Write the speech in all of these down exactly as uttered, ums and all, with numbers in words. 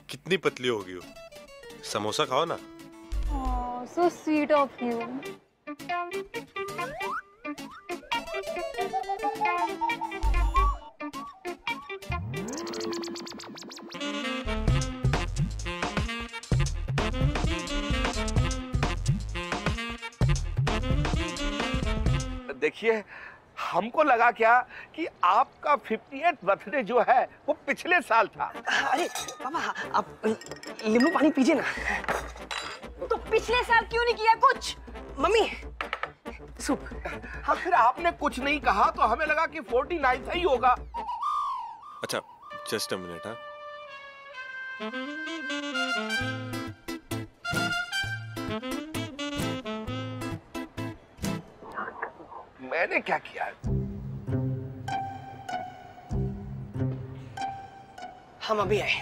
कितनी पतली हो गई हो। समोसा खाओ ना। Oh, so sweet of you. देखिए, हमको लगा क्या कि आपका फिफ्टिएथ बर्थडे जो है वो पिछले साल था। अरे पापा, आप नींबू पानी पीजिए ना। तो पिछले साल क्यों नहीं किया कुछ? Mummy soup. हाँ, फिर आपने कुछ नहीं कहा तो हमें लगा कि फोर्टी नाइन सही होगा। अच्छा, जस्ट अ मिनट। हाँ, मैंने क्या किया? हम अभी आए।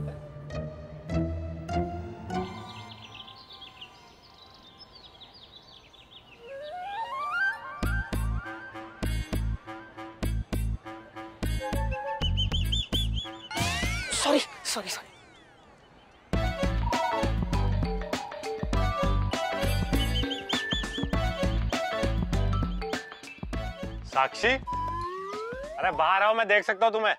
Sorry sorry sorry. साक्षी, अरे बाहर आओ, मैं देख सकता हूँ तुम्हें।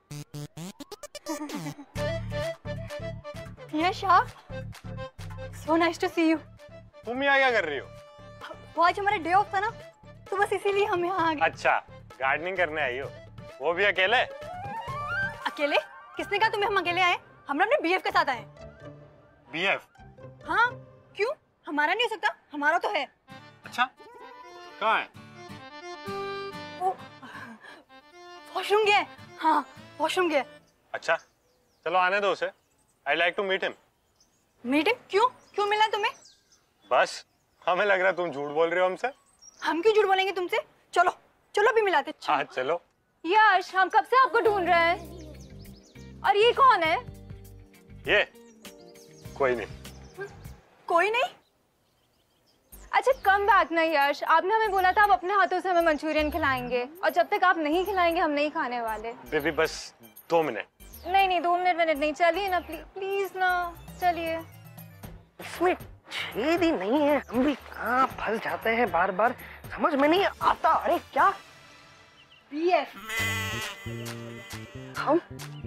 यश, so nice to see you. तुम यहाँ क्या कर रही हो? वो आज हमारा डे ऑफ था ना, तो बस इसीलिए हम यहाँ आ गए। अच्छा, गार्डनिंग करने आई हो? वो भी अकेले? अकेले? किसने कहा तुम्हें हम अकेले आए? हम अपने बीएफ के साथ आए। बीएफ? हाँ, क्यों? हमारा नहीं हो सकता? हमारा तो है। अच्छा, कहाँ है? वॉशरूम गया है। हाँ, वॉशरूम गया। अच्छा, चलो आने दो उसे। I like to meet him. Meet him? क्यों? क्यों मिलना है तुम्हें? बस, हमें लग रहा है तुम झूठ बोल रहे हो हमसे। हम क्यों झूठ बोलेंगे तुमसे? चलो, चलो भी मिलाते। हाँ, चलो। यश, हम कब से आपको ढूंढ रहे हैं। और ये कौन है? ये कोई नहीं। कोई नहीं? अच्छा, कम बैक ना यश, आपने हमें बोला था आप अपने हाथों से हमें मंचूरियन खिलाएंगे, और जब तक आप नहीं खिलाएंगे हम नहीं खाने वाले। बेबी बस दो मिनट। नहीं नहीं, दो मिनट मिनट नहीं, चलिए ना प्लीज प्लीज ना, चलिए। इसमें छेद ही नहीं है, हम भी कहाँ फंस जाते हैं बार बार, समझ में नहीं आता। अरे क्या बीएफ? हम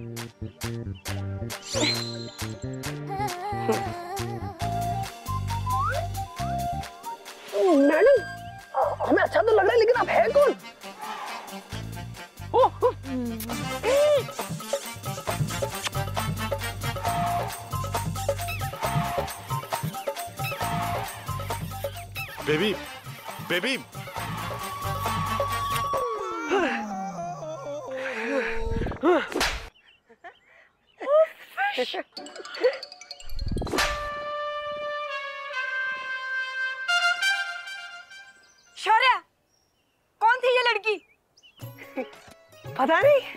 मैडम, हमें अच्छा तो लग रहा है, लेकिन आप है कौन? ओ, ओ, बेबी, बेबी। शौर्य, कौन थी ये लड़की? पता नहीं।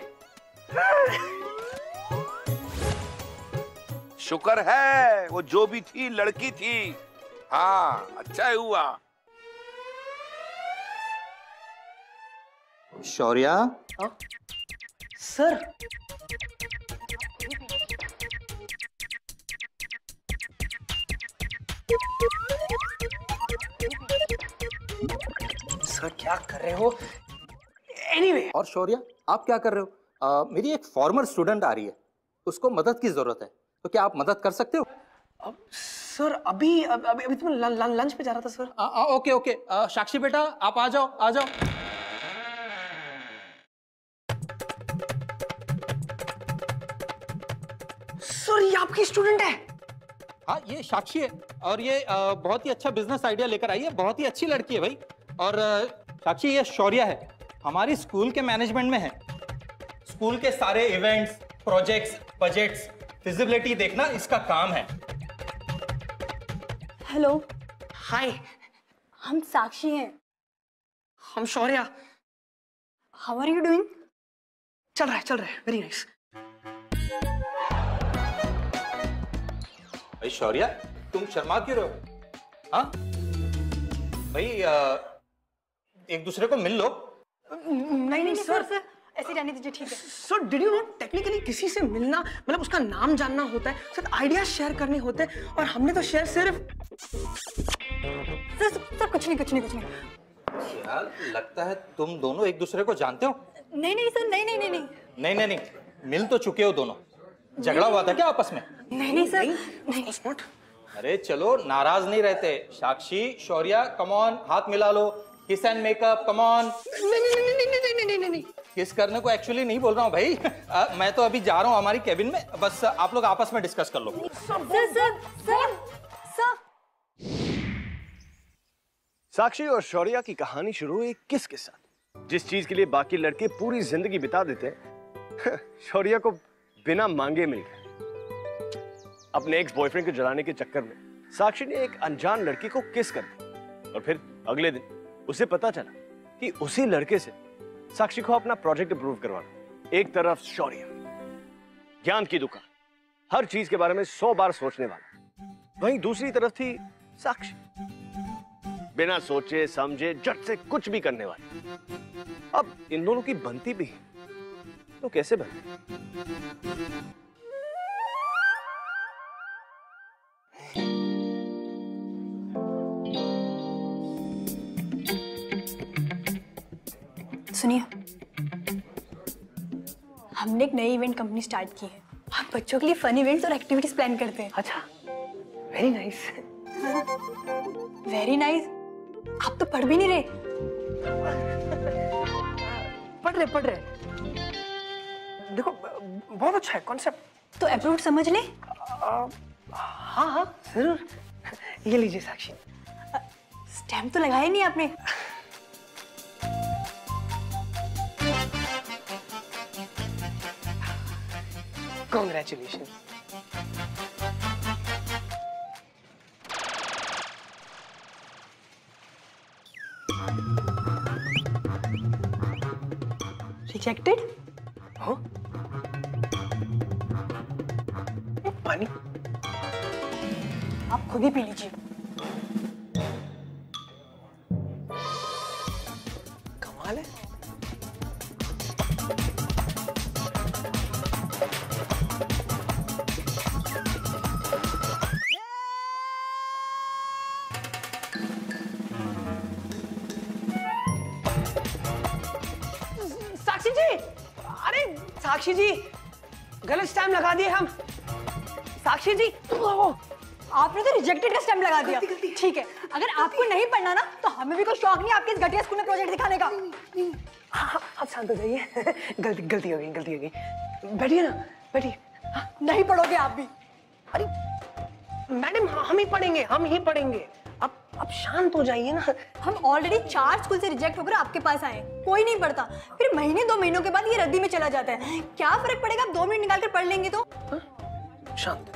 शुक्र है वो जो भी थी लड़की थी। हाँ, अच्छा ही हुआ। शौर्या। सर, सर क्या कर रहे हो? Anyway anyway. और शौर्या, आप क्या कर रहे हो? आ, मेरी एक फॉर्मर स्टूडेंट आ रही है, उसको मदद की जरूरत है, तो क्या आप मदद कर सकते हो? अब सर अभी अभी अभी, अभी तो मैं ल, ल, लंच पे जा रहा था सर। आ, आ, ओके ओके आ, साक्षी बेटा, आप आ जाओ आ जाओ। सर ये आपकी स्टूडेंट है? हाँ, ये साक्षी है, और ये आ, बहुत ही अच्छा बिजनेस आइडिया लेकर आई है, बहुत ही अच्छी लड़की है भाई। और आ, साक्षी, ये शौर्या है, हमारी स्कूल के मैनेजमेंट में है। स्कूल के सारे इवेंट्स, प्रोजेक्ट्स, बजट्स, फिजिबिलिटी देखना इसका काम है। हेलो। हाय, हम साक्षी हैं। हम Shaurya. How are you doing? चल रहा है चल रहा है, वेरी नाइस। भाई शौर्या, तुम शर्मा क्यों रहे हो? हाँ भाई, आ, एक दूसरे को मिल लो। नहीं नहीं सर, ऐसे रहने दीजिए, ठीक है। So did you not technically किसी से मिलना मतलब उसका नाम जानना होता है, साथ आइडियाज शेयर करने होते हैं, और हमने तो शेयर सिर्फ सर सर कुछ नहीं कुछ नहीं कुछ नहीं। यार लगता है तुम दोनों एक दूसरे को जानते हो। नहीं नहीं सर, नहीं नहीं नहीं नहीं नहीं नहीं नहीं, मिल तो चुके हो दोनों। झगड़ा हुआ था क्या आपस में? नहीं नहीं सर, नहीं। नॉट। अरे चलो नाराज नहीं रहते। साक्षी, शौर्या, कम ऑन, हाथ मिला लो, किस एंड मेकअप, कम ऑन। नहीं नहीं नहीं नहीं नहीं नहीं नहीं नहीं नहीं किस करने को एक्चुअली नहीं बोल रहा हूँ भाई। आ, मैं तो अभी जा रहा हूँ हमारी केबिन में, बस आप लोग आपस में डिस्कस कर लो। Sir sir sir sir Sakshi और शौर्या की कहानी शुरू हुई किस के साथ? जिस चीज के लिए बाकी लड़के पूरी जिंदगी बिता देते हैं, शौर्या को बिना मांगे मिल गया। अपने एक्स बॉयफ्रेंड को जलाने के चक्कर में साक्षी ने एक अनजान लड़की को किस कर दी, और फिर अगले दिन उसे पता चला कि उसी लड़के से साक्षी को अपना प्रोजेक्ट अप्रूव करवाना। एक तरफ शौर्या, ज्ञान की दुकान, हर चीज के बारे में सौ बार सोचने वाला, वहीं दूसरी तरफ थी साक्षी, बिना सोचे समझे झट से कुछ भी करने वाली। अब इन दोनों की बनती भी है तो कैसे बनती? सुनिए, हमने एक नई इवेंट कंपनी स्टार्ट की है। हम बच्चों के लिए फन इवेंट्स और एक्टिविटीज प्लान करते हैं। अच्छा, वेरी नाइस। Very nice? आप तो पढ़ भी नहीं रहे। पढ़ रहे पढ़ रहे देखो, बहुत अच्छा है कॉन्सेप्ट। तो अप्रूव समझ ले। हाँ हाँ जरूर। ये लीजिए साक्षी। स्टैम्प तो लगाया नहीं आपने? Congratulations. Rejected? हो? पानी? आप खुद ही पी लीजिए। कमाल है। साक्षी जी, अरे साक्षी जी, गलत स्टैम्प लगा दिए हम। साक्षी जी, आपने तो रिजेक्टेड का स्टैम्प लगा दिया। ठीक है, अगर आपको नहीं पढ़ना ना तो हमें भी कोई शौक नहीं आपके इस घटिया स्कूल में प्रोजेक्ट दिखाने का। हाँ, आप शांत हो जाइए। गलती गलती हो गई गलती हो गई। बैठिए ना, बैठिए। नहीं पढ़ोगे आप भी? अरे मैडम, हम ही पढ़ेंगे, हम ही पढ़ेंगे। अब अब शांत हो जाइए ना। हम ऑलरेडी चार स्कूल से रिजेक्ट होकर आपके पास आए, कोई नहीं पढ़ता, फिर महीने दो महीनों के बाद ये रद्दी में चला जाता है। क्या फर्क पड़ेगा, आप दो मिनट निकाल कर पढ़ लेंगे तो। हा? शांत।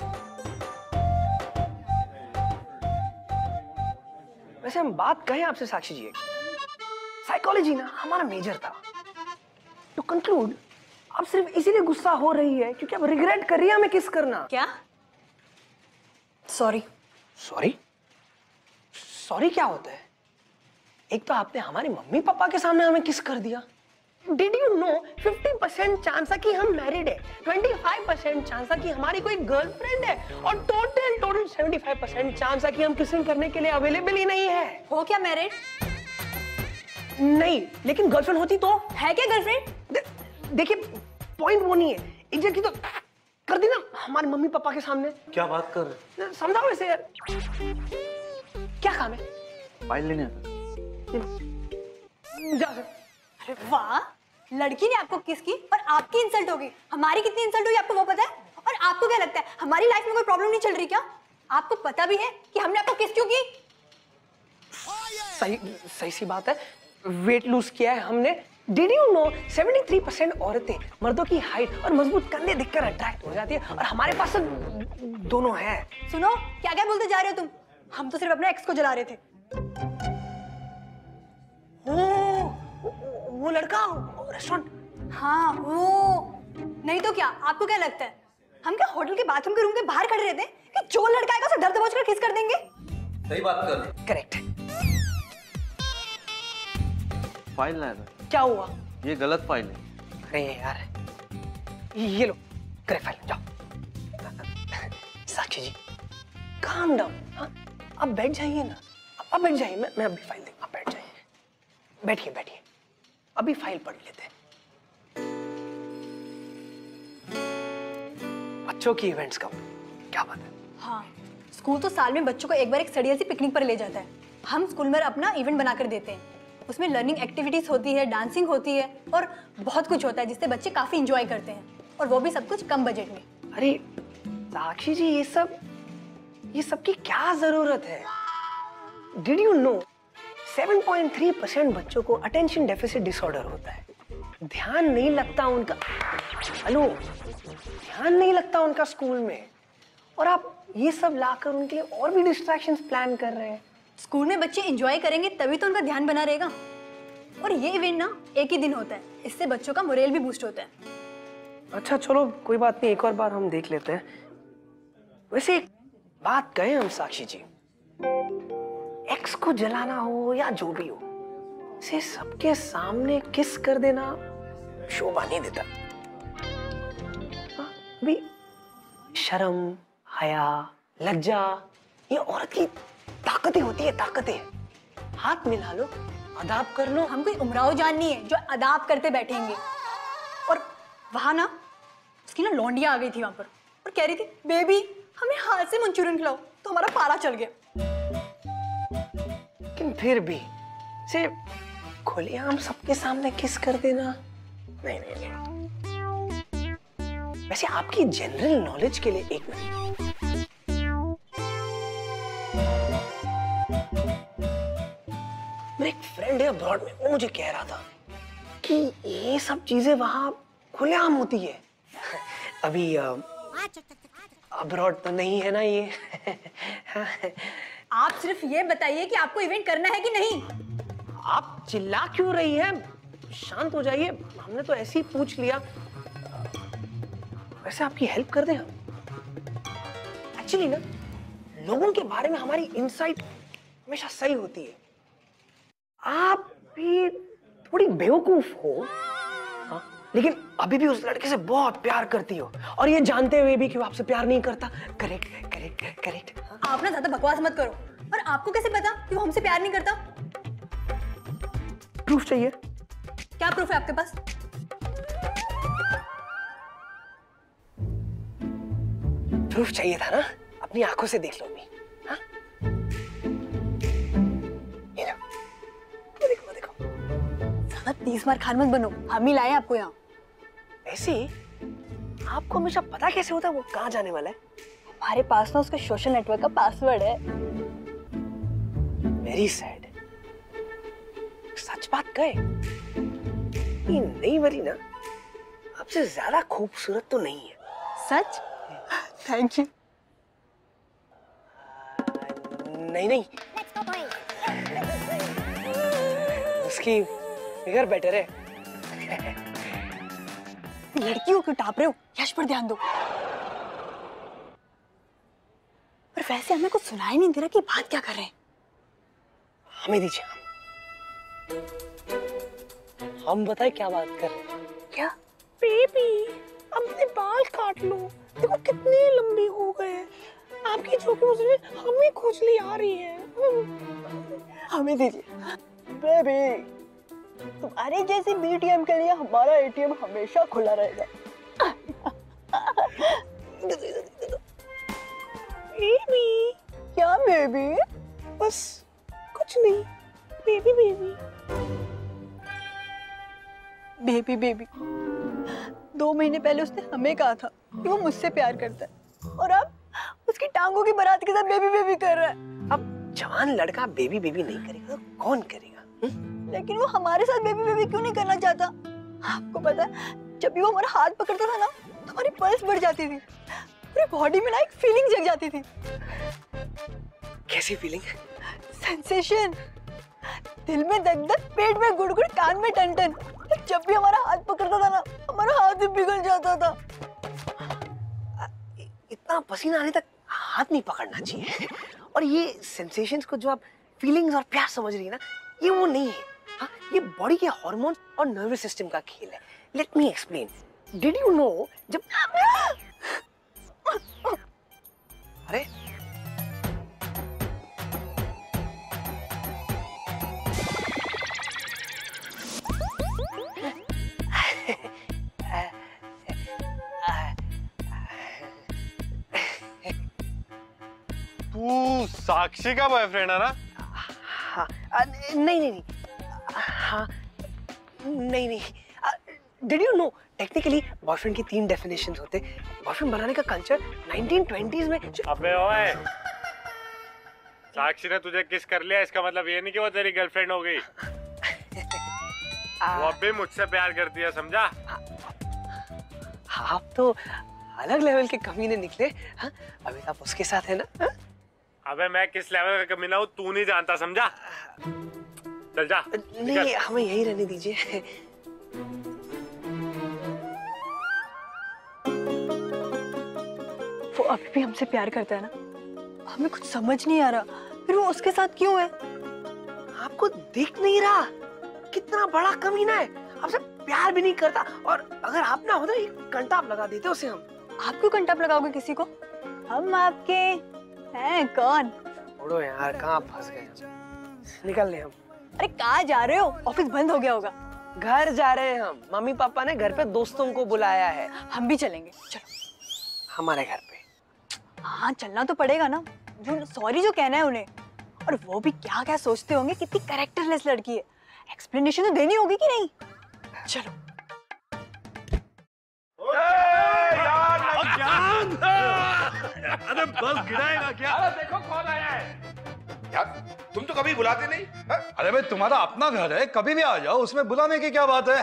वैसे हम बात कहें आपसे साक्षी जी, साइकोलॉजी ना हमारा मेजर था। टू कंक्लूड, आप सिर्फ इसीलिए गुस्सा हो रही है क्योंकि आप रिग्रेट कर रही है हमें किस करना। क्या? सॉरी। सॉरी? सॉरी क्या होता है? एक तो आपने हमारे मम्मी पापा के सामने हमें किस कर दिया। Did you know fifty percent chance है कि हम मैरिड है, ट्वेंटी फाइव परसेंट चांस है कि हमारी कोई गर्लफ्रेंड है, और total total seventy five percent chance है कि हम किसिंग करने के लिए अवेलेबल ही नहीं है। हो क्या मैरिड? नहीं, लेकिन गर्लफ्रेंड होती तो। है क्या गर्लफ्रेंड? दे, देखिए पॉइंट वो नहीं है, एग्जैक्टली तो कर दी ना हमारे मम्मी पापा के सामने। क्या बात कर रहे? समझाओ वैसे यार, क्या काम है? फाइल लेने। जा सर। अरे वाह, लड़की ने आपको किस की और आपकी इंसल्ट होगी। हमारी कितनी इंसल्ट हुई आपको वो पता है? और आपको क्या लगता है हमारी लाइफ में कोई प्रॉब्लम नहीं चल रही क्या? आपको पता भी है कि हमने आपको किस क्यों की? सही सही सी बात है, वेट लूज किया है हमने। Did you know seventy three percent औरतें मर्दों की हाइट और मजबूत कंधे देखकर अट्रैक्ट हो जाती है, और हमारे पास तो दोनों हैं। सुनो, क्या क्या बोलते जा रहे हो तुम? हम तो सिर्फ अपने एक्स को जला रहे थे। ओ, वो लड़का रेस्टोरेंट। हाँ वो, नहीं तो क्या? आपको क्या लगता है हम क्या होटल के बाथरूम के रूम के बाहर खड़े रहते हैं कि जो लड़का आएगा उसे डर दबोच कर किस कर देंगे? सही बात कर। करेक्ट। फाइल लाया था। क्या हुआ? ये गलत फाइल है। अरे यार, ये लो करे फाइल, जाओ। साक्षी जी काम डाउन, हाँ आप बैठ जाइए ना, आप बैठ जाइए, मैं मैं अभी फाइल दूंगा, आप बैठ जाइए, बैठिए बैठिए, अभी फाइल पढ़ लेते हैं। बच्चों की इवेंट्स कब, क्या बात है? हाँ, स्कूल तो साल में बच्चों को एक बार एक स्टडी सी पिकनिक पर ले जाता है। हम स्कूल में अपना इवेंट बनाकर देते हैं। उसमें लर्निंग एक्टिविटीज होती है, डांसिंग होती है और बहुत कुछ होता है जिससे बच्चे काफी इंजॉय करते हैं, और वो भी सब कुछ कम बजट में। अरे साक्षी जी, ये सब ये सब की क्या जरूरत है? डिड यू नो सात पॉइंट तीन परसेंट बच्चों को अटेंशन डेफिसिट डिसऑर्डर होता है। ध्यान नहीं लगता उनका, हेलो, ध्यान नहीं लगता उनका स्कूल में, और आप ये सब लाकर उनके लिए और भी डिस्ट्रैक्शंस प्लान कर रहे हैं। स्कूल में बच्चे एंजॉय करेंगे तभी तो उनका ध्यान बना रहेगा। और ये इवेंट ना एक ही दिन होता है, इससे बच्चों का मोरल भी बूस्ट होता है। अच्छा चलो कोई बात नहीं, एक और बार हम देख लेते हैं। वैसे एक बात कहें हम साक्षी जी, एक्स को जलाना हो या जो भी हो, इसे सबके सामने किस कर देना शोभा नहीं देता। हाँ, अभी शर्म, हया, लज्जा, ये औरत की ताकतें होती है, ताकतें। हाथ मिला लो, अदाब कर लो। हम कोई उमराव जान नहीं है जो अदाब करते बैठेंगे। और वहां ना उसकी ना लौंडिया आ गई थी वहां पर और कह रही थी, बेबी हमें हाथ से मंचूरियन खिलाओ, तो हमारा पारा चल गया। लेकिन फिर भी से खुलेआम सबके सामने किस कर देना, नहीं नहीं नहीं। वैसे आपकी जनरल नॉलेज के लिए एक मिनट, मेरा एक फ्रेंड है अब्रॉड में, वो मुझे कह रहा था कि ये सब चीजें वहां खुलेआम होती है। अभी अब्रॉड तो नहीं है ना ये। आप सिर्फ ये बताइए कि आपको इवेंट करना है कि नहीं। आप चिल्ला क्यों रही हैं? शांत हो जाइए, हमने तो ऐसे ही पूछ लिया। वैसे आपकी हेल्प कर दें हम? एक्चुअली ना लोगों के बारे में हमारी इनसाइट हमेशा सही होती है। आप भी थोड़ी बेवकूफ हो, हाँ? लेकिन अभी भी उस लड़के से बहुत प्यार करती हो, और ये जानते हुए भी कि वो आपसे प्यार नहीं करता। Correct correct correct. आप ना ज्यादा बकवास मत करो। और आपको कैसे पता कि वो हमसे प्यार नहीं करता? प्रूफ चाहिए? क्या प्रूफ है आपके पास? प्रूफ चाहिए था ना, अपनी आंखों से देख लो अभी। हाँ? ये लो, ये देखो देखो। ज्यादा तीस मार खान मत बनो, हम ही लाए आपको यहाँ। ऐसे आपको हमेशा पता कैसे होता है वो कहाँ जाने वाला है? हमारे पास ना उसका सोशल नेटवर्क का पासवर्ड है। Very sad. सच बात कहे, ये नई वाली ना आपसे ज्यादा खूबसूरत तो नहीं है। सच? Thank you. नहीं नहीं, उसकी फिगर बेटर है। लड़कियों को टाप रहे हो, यश पर ध्यान दो। पर वैसे हमें कुछ सुनाई नहीं दे रहा कि बात क्या कर रहे हैं। हमें दीजिए, हम हम बताए क्या बात कर रहे हैं। क्या? बेबी अपने बाल काट लो, देखो कितने लंबे हो गए। आपकी झोंकी मुझे हमें खुजली आ रही है। हमें दीजिए। बेबी तुम्हारे जैसे बीटीएम के लिए हमारा एटीएम हमेशा खुला रहेगा। बेबी क्या बेबी? बस कुछ नहीं, बेबी बेबी बेबी बेबी। दो महीने पहले उसने हमें कहा था कि वो मुझसे प्यार करता है, और अब उसकी टांगों की बारात के साथ बेबी बेबी कर रहा है। अब जवान लड़का बेबी बेबी नहीं करेगा तो कौन करेगा? हुँ? लेकिन वो हमारे साथ बेबी बेबी क्यों नहीं करना चाहता? आपको पता है, जब भी वो हमारा हाथ पकड़ता था ना तो हमारी पल्स बढ़ जाती थी, पूरी बॉडी में ना एक फीलिंग जग जाती थी। कैसी फीलिंग? सेंसेशन। दिल में दग दग, पेट में गुड़गुड़, कान में टन टन। जब भी हमारा हाथ पकड़ता था ना हमारा हाथ भी पिघल जाता था। इतना पसीना आने तक हाथ नहीं पकड़ना चाहिए। और ये सेंसेशंस को जो आप फीलिंग्स और प्यार समझ रही है ना, ये वो नहीं है। हाँ, ये बॉडी के हार्मोन और नर्वस सिस्टम का खेल है। Let me explain. Did you know जब अरे तू साक्षी का बॉयफ्रेंड है ना? हाँ, आ, नहीं नहीं नहीं हाँ नहीं नहीं did you know technically boyfriend की तीन डेफिनेशंस होते। बॉयफ्रेंड बनाने का कल्चर नाइनटीन ट्वेंटीज़ में। अबे ओए, साक्षी ने तुझे किस कर लिया इसका मतलब ये नहीं कि वो तेरी गर्लफ्रेंड हो गई। वो अब भी मुझसे प्यार करती है, समझा? आप तो अलग लेवल के कमीने निकले। हाँ, अभी आप उसके साथ है ना? हा? अबे मैं किस लेवल का कमीना हूँ तू नहीं जानता, समझा? चल जा। नहीं, हमें यही रहने दीजिए। वो अभी भी हमसे प्यार करता है ना? हमें कुछ समझ नहीं आ रहा, फिर वो उसके साथ क्यों है? आपको दिख नहीं रहा कितना बड़ा कमीना है? आपसे प्यार भी नहीं करता, और अगर आप ना होता एक कंटाप लगा देते उसे हम। आप क्यों कंटाप लगाओगे किसी को? हम आपके हैं कौन? छोड़ो यार, कहाँ फंस गए हम। निकल ले हम। अरे कहाँ जा रहे हो? ऑफिस बंद हो गया होगा। घर जा रहे हैं हम। मम्मी पापा ने घर पे दोस्तों को बुलाया है। हम भी चलेंगे, चलो। हमारे घर पे? हाँ, चलना तो पड़ेगा ना। जो सॉरी जो कहना है उन्हें, और वो भी क्या क्या सोचते होंगे, कितनी कैरेक्टरलेस लड़की है। एक्सप्लेनेशन तो देनी होगी कि नहीं? चलो। अरे बस गिराएगा क्या? अरे देखो कौन आया है। यार तुम तो कभी बुलाते नहीं। हा? अरे भाई तुम्हारा अपना घर है, कभी भी आ जाओ, उसमें बुलाने की क्या बात है।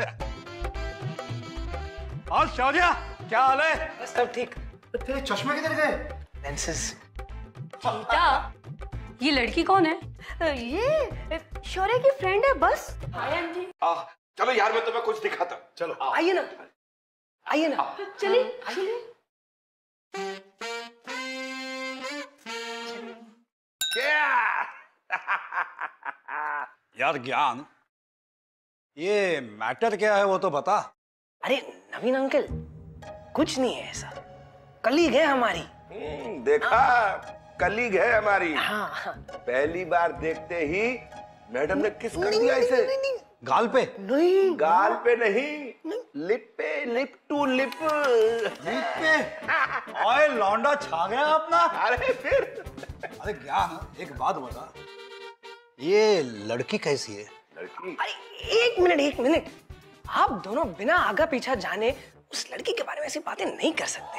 और शौर्या, क्या हाल है? बस सब ठीक। तेरे चश्मे किधर गए? लेंसेज। गीता, ये लड़की कौन है? ये शौर्य की फ्रेंड है बस। आ, चलो यार मैं तुम्हें कुछ दिखाता हूँ। चलो आइए ना, आइए ना। चलिए चलिए। यार ज्ञान, ये मैटर क्या है वो तो बता। अरे नवीन अंकल, कुछ नहीं है ऐसा। कलीग है हमारी। देखा, कलीग है हमारी। हाँ, हाँ। पहली बार देखते ही मैडम ने किस कर दिया इसे। गाल पे? नहीं, गाल पे नहीं, लिप पे, लिप टू लिप। लिप पे? ओए लौंडा छा गया अपना। अरे फिर अरे ज्ञान, एक बात बता, ये लड़की कैसी है? लड़की? अरे एक मिनट एक मिनट, आप दोनों बिना आगा पीछा जाने उस लड़की के बारे में ऐसी बातें नहीं कर सकते।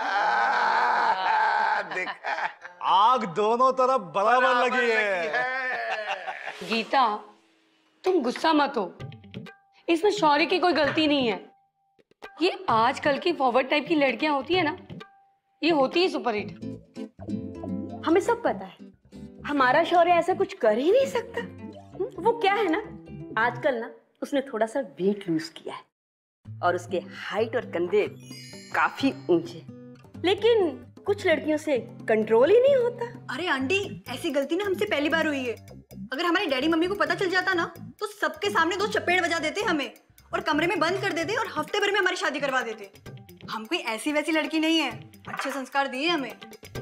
आ, देखा, आग दोनों तरफ बराबर लगी है। गीता, तुम गुस्सा मत हो, इसमें शौर्य की कोई गलती नहीं है। ये आजकल की फॉरवर्ड टाइप की लड़कियां होती है ना, ये होती है सुपरहिट। हमें सब पता है, हमारा शौर्य ऐसा कुछ कर ही नहीं सकता। वो क्या है ना, आजकल ना उसने थोड़ा सा वेट लूज किया है और उसके हाइट और कंधे काफी ऊंचे, लेकिन कुछ लड़कियों से कंट्रोल ही नहीं होता। अरे आंटी, ऐसी गलती ना हमसे पहली बार हुई है। अगर हमारी डैडी मम्मी को पता चल जाता ना, तो सबके सामने दो चपेट बजा देते हमें और कमरे में बंद कर देते और हफ्ते भर में हमारी शादी करवा देते। हम कोई ऐसी वैसी लड़की नहीं है, अच्छे संस्कार दिए हमें।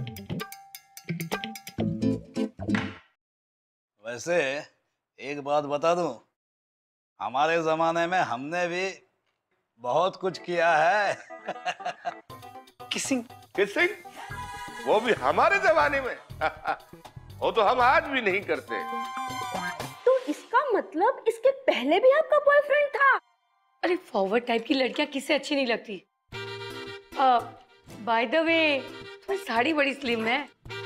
वैसे एक बात बता दूं, हमारे जमाने में हमने भी बहुत कुछ किया है। किसिंग? किसिंग? वो भी हमारे जमाने में? वो तो हम आज भी नहीं करते। तो इसका मतलब इसके पहले भी आपका बॉयफ्रेंड था? अरे फॉरवर्ड टाइप की लड़कियां किससे अच्छी नहीं लगती। बाय द वे, तुम्हारी साड़ी बड़ी स्लिम है।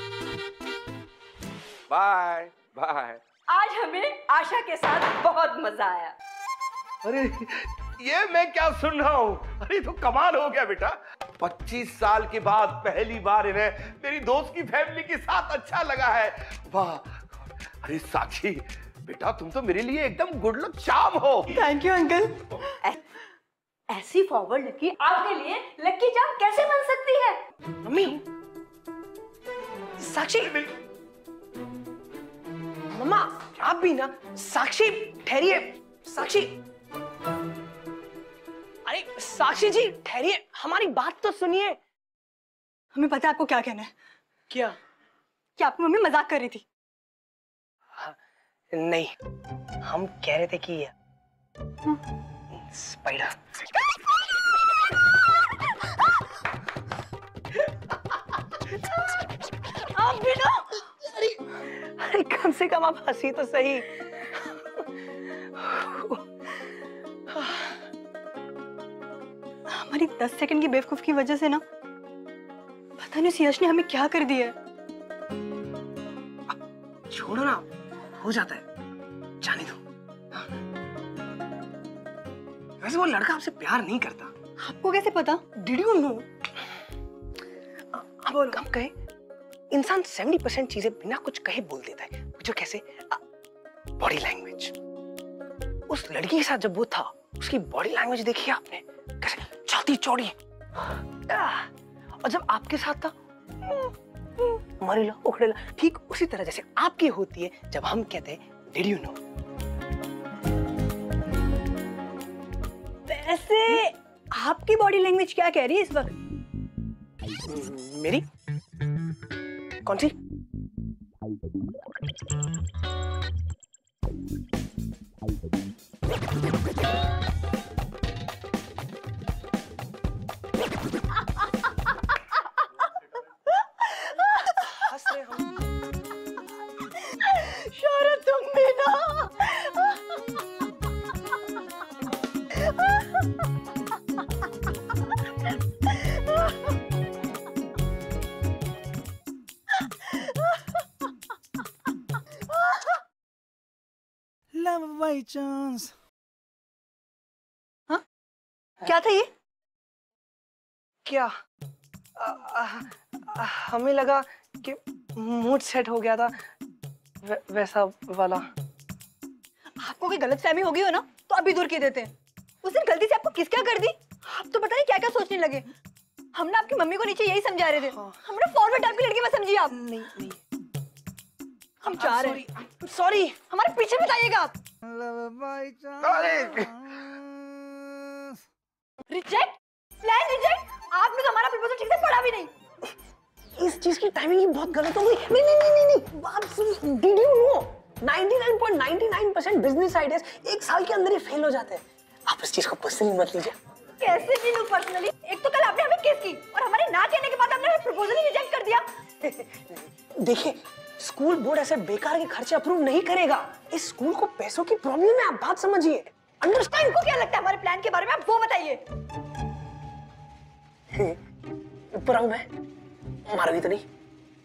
Bye bye. आज हमें आशा के साथ बहुत मजा आया। अरे ये मैं क्या सुन रहा हूँ? अरे तो कमाल हो गया बेटा। पच्चीस साल के बाद पहली बार इन्हें मेरी दोस्त की फैमिली के साथ अच्छा लगा है। वाह! अरे साक्षी बेटा, तुम तो मेरे लिए एकदम गुड लक चार्म हो। Thank you uncle. ऐसी फॉरवर्ड लड़की आपके लिए लकी चार्म कैसे बन सकती है? मम्मी, साक्षी, मम्मा आप भी ना। साक्षी ठहरिए। साक्षी, अरे साक्षी जी ठहरिए, हमारी बात तो सुनिए। हमें पता है आपको क्या कहना है। क्या? कि आपकी मम्मी मजाक कर रही थी। हाँ, नहीं, हम कह रहे थे कि स्पाइडर। आप भी ना। अरे अरे कम से कम आप हंसी तो सही। हमारी दस सेकंड की बेवकूफ की वजह से ना पता नहीं उस यश ने हमें क्या कर दिया है। छोड़ो ना, हो जाता है, जाने दो। हाँ। वैसे वो लड़का आपसे प्यार नहीं करता। आपको कैसे पता? Did you know? अब बोलो। हम कहे इंसान सत्तर परसेंट चीजें बिना कुछ कहे बोल देता है। जो कैसे? Body language. उस लड़की के साथ जब वो था, उसकी बॉडी लैंग्वेज देखी आपने? कैसे छाती चौड़ी। और जब आपके साथ था, मरेला उखड़ेला, ठीक उसी तरह जैसे आपकी होती है जब हम कहते हैं डिड यू नो। वैसे आपकी बॉडी लैंग्वेज क्या कह रही है इस वक्त? मेरी कौन सी? हंस रहे हम। शौर्य तुम भी ना। Love by chance. हाँ? क्या था ये? क्या? आ, आ, आ, हमें लगा कि मूड सेट हो गया था, वै, वैसा वाला। आपको कोई गलतफहमी हो गई हो ना तो अभी दूर किए देते हैं। उस दिन गलती से आपको किस क्या कर दी? आप तो पता नहीं क्या क्या सोचने लगे। हम ना आपकी मम्मी को नीचे यही समझा रहे थे। हाँ। हमरा फॉरवर्ड टाइप की लड़की मत समझिए आप। नहीं नहीं, हम चाह रहे हैं। सॉरी, हमारे पीछे मत आइएगा आप। Reject, plan reject. आपने तो हमारा प्रपोजल ठीक से पढ़ा भी नहीं। इस चीज की टाइमिंग ही बहुत गलत हो गई। नहीं नहीं नहीं नहीं, बात सुनिए। डिड यू नो निन्यानवे point nine nine percent business ideas एक साल के अंदर ही फेल हो जाते हैं। आप इस चीज को पर्सनली मत लीजिए। कैसे की लूं पर्सनली? एक तो कल आपने हमें किस की और हमारे ना कहने के बाद आपने हमें प्रपोजल ही रिजेक्ट कर दिया। देखिए, स्कूल बोर्ड ऐसे बेकार के खर्चे अप्रूव नहीं करेगा। इस स्कूल को पैसों की प्रॉब्लम है, आप बात समझिए। अंडरस्टैंड? इनको क्या लगता है हमारे प्लान के बारे में? आप वो बताइए। ऊपर आऊं मैं? मारोगी तो नहीं?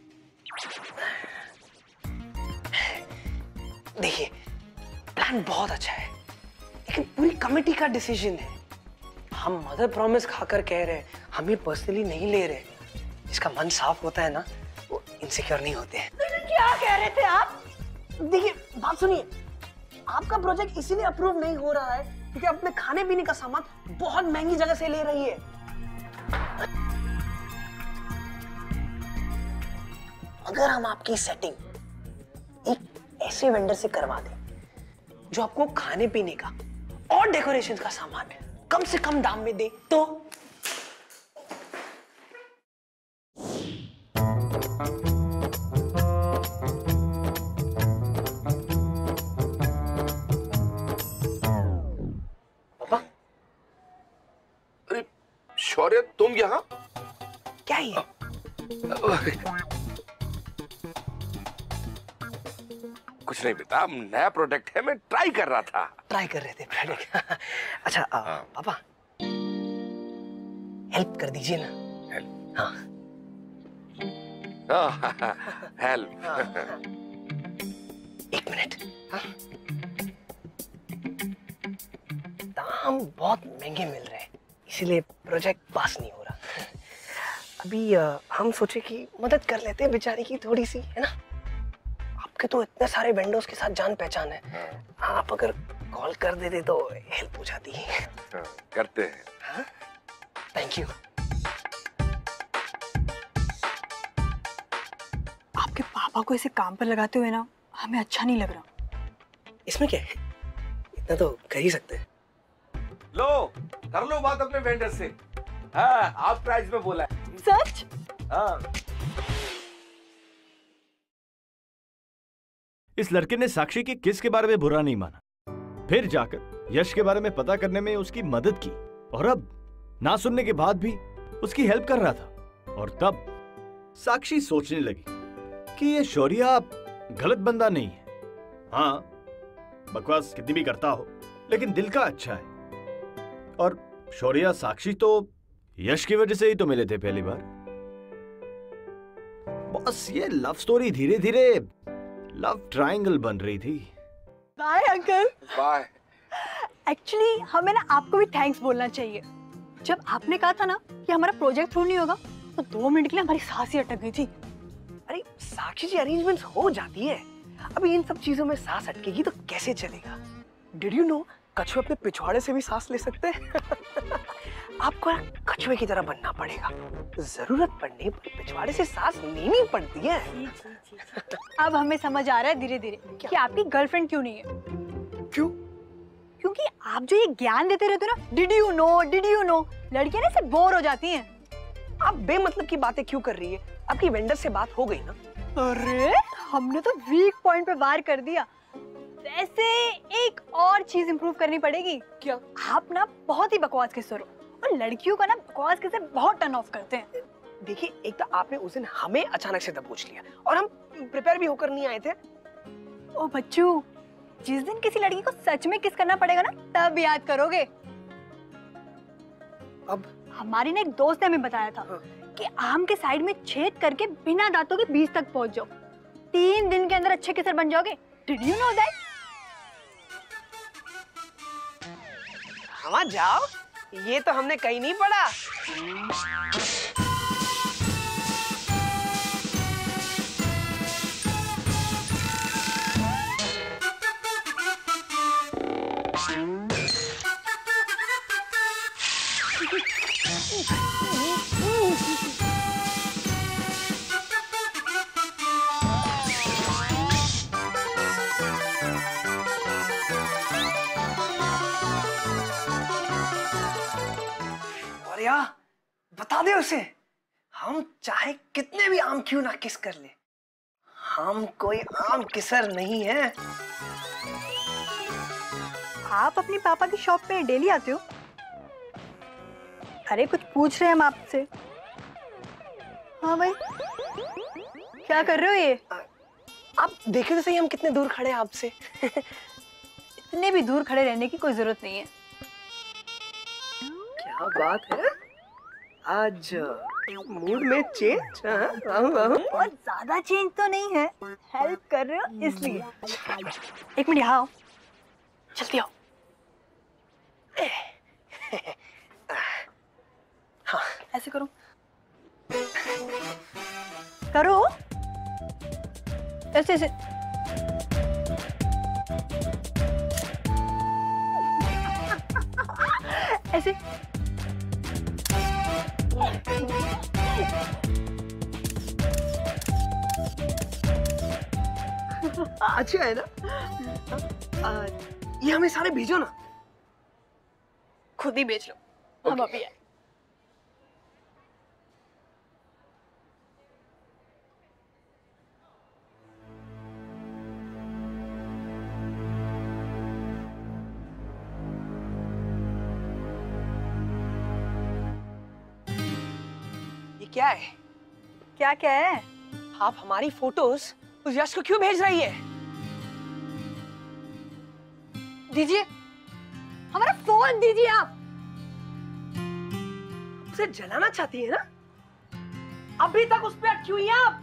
देखिए, प्लान बहुत अच्छा है, लेकिन पूरी कमेटी का डिसीजन है। हम मदर प्रॉमिस खाकर कह रहे हैं, हमें पर्सनली नहीं ले रहे। जिसका मन साफ होता है ना, वो इनसिक्योर नहीं होते हैं। क्या कह रहे थे आप? देखिए, बात सुनिए। आपका प्रोजेक्ट इसीलिए अप्रूव नहीं हो रहा है क्योंकि अपने खाने पीने का सामान बहुत महंगी जगह से ले रही है। अगर हम आपकी सेटिंग एक ऐसे वेंडर से करवा दें जो आपको खाने पीने का और डेकोरेशन का सामान कम से कम दाम में दे, तो पापा। अरे शौर्य, तुम यहाँ? क्या ये? कुछ नहीं बेटा, नया प्रोडक्ट है, मैं ट्राई कर रहा था। ट्राई कर रहे थे प्रोडक्ट। अच्छा आ, पापा हेल्प कर दीजिए ना। हेल्प? हाँ हेल्प। एक मिनट। हाँ? दाम बहुत महंगे मिल रहे हैं, इसीलिए प्रोजेक्ट पास नहीं हो रहा। अभी आ, हम सोचे कि मदद कर लेते हैं बेचारी की थोड़ी सी, है ना? आपके तो इतने सारे वेंडर्स के साथ जान पहचान है। आप अगर कॉल कर देते तो हेल्प हो जाती है। करते हैं। Thank you. आपके पापा को इसे काम पर लगाते हुए ना हमें अच्छा नहीं लग रहा। इसमें क्या है, इतना तो कर ही सकते हैं। लो कर लो बात अपने वेंडर से। हाँ आप प्राइस में बोला है। सच? हाँ। इस लड़के ने साक्षी की किस के बारे में बुरा नहीं माना, फिर जाकर यश के बारे में पता करने में उसकी मदद की, और अब ना सुनने के बाद भी उसकी हेल्प कर रहा था। और तब साक्षी सोचने लगी कि ये शौर्या गलत बंदा नहीं है। हाँ, बकवास कितनी भी करता हो लेकिन दिल का अच्छा है। और शौर्या साक्षी तो यश की वजह से ही तो मिले थे पहली बार। बस ये लव स्टोरी धीरे धीरे लव ट्रायंगल बन रही थी। Bye uncle. बाय। एक्चुअली हमें ना आपको भी थैंक्स बोलना चाहिए। जब आपने कहा था ना कि हमारा प्रोजेक्ट थ्रू नहीं होगा, तो दो मिनट के लिए हमारी सांस ही अटक गई थी। अरे साक्षी जी, अरेंजमेंट्स हो जाती है, अभी इन सब चीजों में सांस अटकेगी तो कैसे चलेगा? डिड यू नो, कछुए अपने पिछवाड़े से भी सांस ले सकते हैं। आपको कछुए की तरह बनना पड़ेगा, जरूरत पड़ने पर पिछवाड़े से सांस लेनी पड़ती है। अब हमें समझ आ रहा है धीरे धीरे कि आपकी गर्लफ्रेंड क्यों नहीं है। क्यों? क्योंकि आप जो ये ज्ञान देते रहते हो ना, did you know did you know, लड़कियां ना इससे बोर हो जाती हैं। आप बेमतलब की बातें क्यों कर रही है? आपकी वेंडर से बात हो गई ना? अरे हमने तो वीक पॉइंट पे वार कर दिया। वैसे एक और चीज इंप्रूव करनी पड़ेगी। क्या? आप ना बहुत ही बकवास किस्से हो, और लड़कियों का ना बकवास किस्से बहुत टर्न ऑफ करते हैं। देखिए, एक तो आपने उस दिन हमें अचानक से दबोच लिया, और हम प्रिपेयर भी होकर नहीं आए थे। ओ बच्चू, जिस दिन किसी लड़की को सच में किस करना पड़ेगा ना, तब याद करोगे। अब हमारी ना एक दोस्त ने हमें बताया था हाँ। कि आम के साइड में छेद करके बिना दांतों के बीच तक पहुंच जाओ, तीन दिन के अंदर अच्छे किसर बन जाओगे। Did you know that? हवा जाओ, ये तो हमने कहीं नहीं पढ़ा। बता दे उसे, हम चाहे कितने भी आम क्यों ना किस कर ले, हम कोई आम किसर नहीं है। आप अपनी पापा की शॉप पे डेली आते हो? अरे कुछ पूछ रहे हैं हम आपसे। हाँ भाई, क्या कर रहे हो ये? आप देखे तो सही हम कितने दूर खड़े हैं आपसे। इतने भी दूर खड़े रहने की कोई जरूरत नहीं है। क्या बात है, आज मूड में चेंज? बहुत ज्यादा चेंज तो नहीं है, हेल्प कर रहे हो इसलिए। एक मिनट यहाँ आओ, जल्दी आओ। हाँ, ऐसे करो करो ऐसे ऐसे। ऐसे अच्छा है ना? आ, ये हमें सारे भेजो ना। खुद ही बेच लो, हम अभी आए। ये क्या है? क्या क्या है? आप हमारी फोटोज उस यश को क्यों भेज रही है? दीजिए, हमारा फोन दीजिए। आप उसे जलाना चाहती है ना? अभी तक उस पर क्यों ही आप?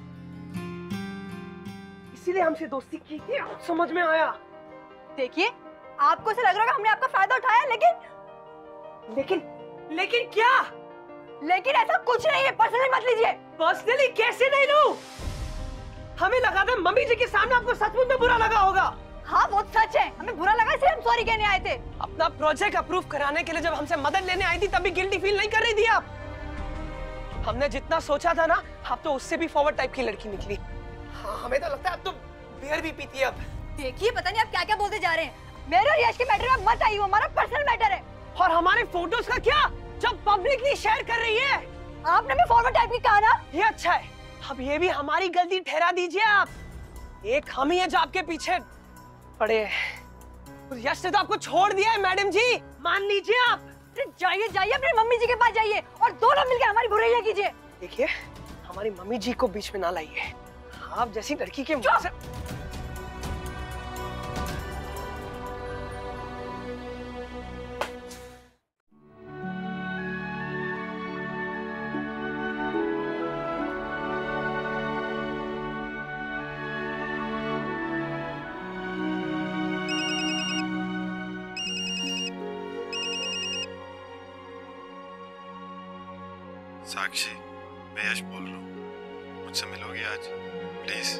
इसीलिए हमसे दोस्ती की थी, समझ में आया। देखिए, आपको ऐसा लग रहा है हमने आपका फायदा उठाया, लेकिन लेकिन लेकिन क्या? लेकिन ऐसा कुछ नहीं है, पर्सनली मत लीजिए। पर्सनली कैसे नहीं लूं? हमें लगा था मम्मी जी के सामने आपको सचमुच में बुरा लगा होगा। हाँ वो सच है, हमें बुरा लगा इसलिए हम सॉरी कहने आए थे। अपना प्रोजेक्ट अप्रूव कराने के लिए जब हमसे मदद लेने आई थी तभी गिल्टी फील नहीं कर रही थी आप? हमने जितना सोचा था ना, आप तो उससे भी फॉरवर्ड टाइप की लड़की निकली। हाँ, हमें तो लगता है आप तो बियर भी पीती है अब। देखिए पता नहीं आप क्या क्या बोलते जा रहे हैं। मेरे और यश के मैटर में मत आइए, हमारा पर्सनल मैटर है। और हमारे फोटोज का क्या, जब पब्लिकली शेयर कर रही है? आपने भी फॉरवर्ड टाइप की कहा ना। ये अच्छा है, अब ये भी हमारी गलती ठहरा दीजिए आप। एक हम ही है जो आपके पीछे पड़े हैं। यश ने तो आपको छोड़ दिया है मैडम जी, मान लीजिए आप। जाइए जाइए अपनी मम्मी जी के पास जाइए और दोनों मिलकर हमारी बुराइयां कीजिए। देखिए हमारी मम्मी जी को बीच में ना लाइए। आप जैसी लड़की के मुंह से साक्षी, मैं यश बोल रहा हूँ, मुझसे मिलोगी आज प्लीज?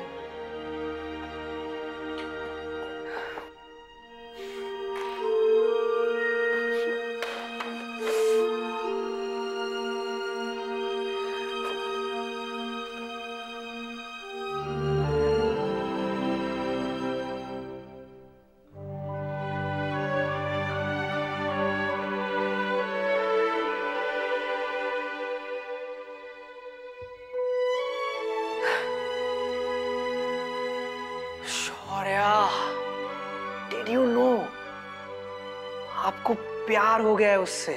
Did you know? आपको प्यार हो गया है उससे।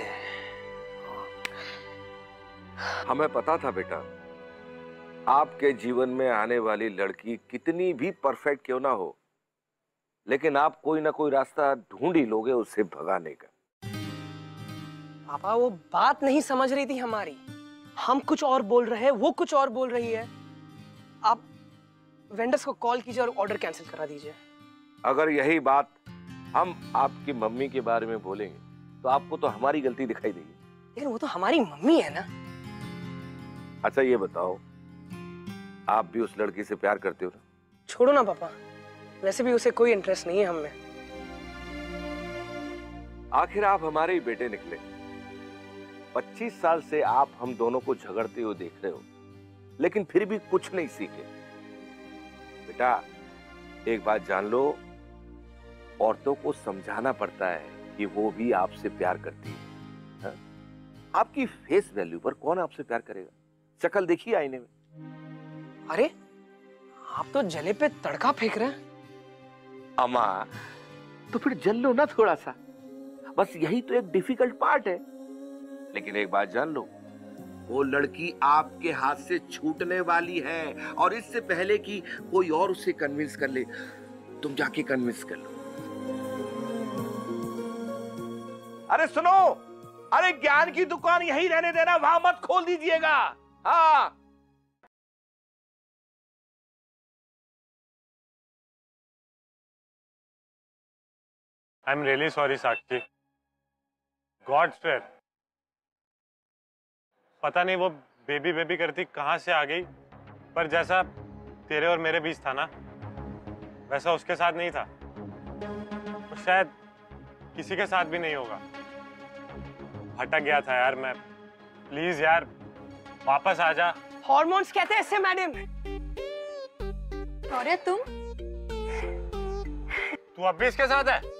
हमें पता था बेटा, आपके जीवन में आने वाली लड़की कितनी भी परफेक्ट क्यों ना हो, लेकिन आप कोई ना कोई रास्ता ढूंढ ही लोगे उससे भगाने का। पापा वो बात नहीं समझ रही थी हमारी। हम कुछ और बोल रहे हैं, वो कुछ और बोल रही है। आप वेंडर्स को कॉल कीजिए और ऑर्डर कैंसिल करा दीजिए। अगर यही बात हम आपकी मम्मी के बारे में बोलेंगे तो आपको तो हमारी गलती दिखाई देगी। लेकिन वो तो हमारी मम्मी है ना। अच्छा ये बताओ, आप भी उस लड़की से प्यार करते हो ना? छोड़ो ना पापा, वैसे भी उसे कोई इंटरेस्ट नहीं है हम में। आखिर आप हमारे ही बेटे निकले। पच्चीस साल से आप हम दोनों को झगड़ते हुए देख रहे हो, लेकिन फिर भी कुछ नहीं सीखे। बेटा एक बात जान लो, औरतों को समझाना पड़ता है कि वो भी आपसे प्यार करती है। हा? आपकी फेस वैल्यू पर कौन आपसे प्यार करेगा? शक्ल देखिए आईने में। अरे आप तो जले पे तड़का फेंक रहे हैं। अम्मा तो फिर जल लो ना थोड़ा सा, बस यही तो एक डिफिकल्ट पार्ट है। लेकिन एक बात जान लो, वो लड़की आपके हाथ से छूटने वाली है, और इससे पहले कि कोई और उसे कन्विंस कर ले, तुम जाके कन्विंस कर लो। अरे सुनो, अरे ज्ञान की दुकान यही रहने देना, वहां मत खोल दीजिएगा। हाँ I am really sorry Sakshi, God's fair. पता नहीं वो बेबी बेबी करती कहां से आ गई, पर जैसा तेरे और मेरे बीच था ना, वैसा उसके साथ नहीं था, और शायद किसी के साथ भी नहीं होगा। भटक गया था यार मैं, प्लीज यार वापस आ जा। हॉर्मोन्स कहते हैं इससे मैडम। अरे तुम तू अब भी इसके साथ है?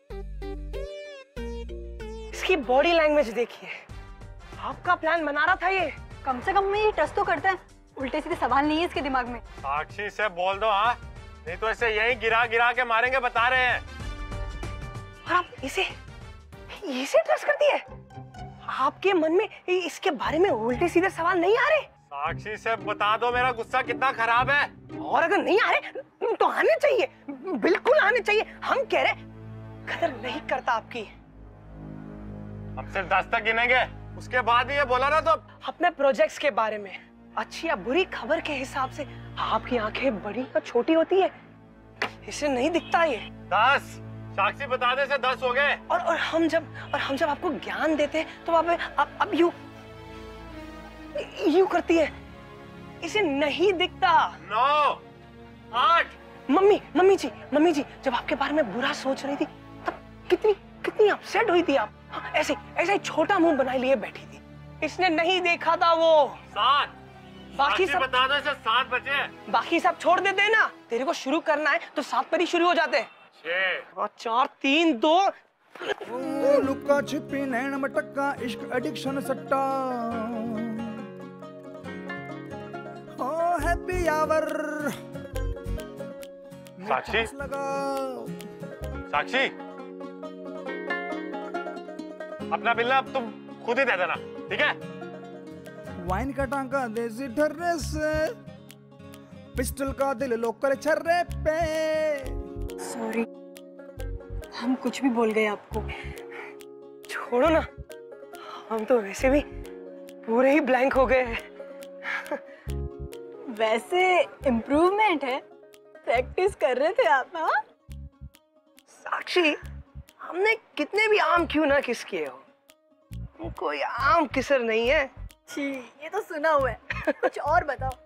इसकी बॉडी लैंग्वेज देखिए, आपका प्लान बना रहा था ये। कम से कम ये टच तो करता है, उल्टे सीधे सवाल नहीं है इसके दिमाग में। साक्षी से बोल दो हाँ, नहीं तो इसे यहीं गिरा गिरा के मारेंगे, बता रहे हैं। और आप इसे इसे ट्रस्ट करती है? आपके मन में इसके बारे में उल्टे सीधे सवाल नहीं आ रहे? साक्षी से बता दो मेरा गुस्सा कितना खराब है। और अगर नहीं आ रहे तो आने चाहिए, बिल्कुल आने चाहिए। हम कह रहे कदर नहीं करता आपकी। हम सिर्फ दस तक गिनेंगे, उसके बाद ही ये बोला ना तो। अपने प्रोजेक्ट्स के बारे में अच्छी या बुरी खबर के हिसाब से आपकी आंखें बड़ी या छोटी होती है, इसे नहीं दिखता ये। दस, साक्षी बता दे से दस हो गए। और और हम जब और हम जब आपको ज्ञान देते हैं तो आप अब अब यू यू करती है, इसे नहीं दिखता। नौ, आठ। Mummy mummy ji mummy ji जब आपके बारे में बुरा सोच रही थी तब कितनी कितनी अपसेट हुई थी आप। हाँ, ऐसे ऐसे छोटा मुंह बनाए लिए बैठी थी, इसने नहीं देखा था वो। सात, बाकी सब बता दो, इसे सात बजे हैं। बाकी सब छोड़ देते हैं ना, तेरे को शुरू करना है तो सात पर ही शुरू हो जाते हैं। छह, चार तीन दो। ओ लुका छिपी नैन मटक्का इश्क एडिक्शन सट्टा ओ हैप्पी आवर साक्षी, लगाओ साक्षी, अपना बिल ना अब तुम खुद ही दे देना, ठीक है? वाइन का टांका देसी ठर्रे से पिस्टल का दिल लोकल छर्रे पे। सॉरी, हम कुछ भी बोल गए आपको। छोड़ो ना, हम तो वैसे भी पूरे ही ब्लैंक हो गए हैं। वैसे इम्प्रूवमेंट है, प्रैक्टिस कर रहे थे आप। हाँ साक्षी, हमने कितने भी आम क्यों ना किस किए हो, हम कोई आम किसर नहीं है। छी, ये तो सुना हुआ है। कुछ और बताओ।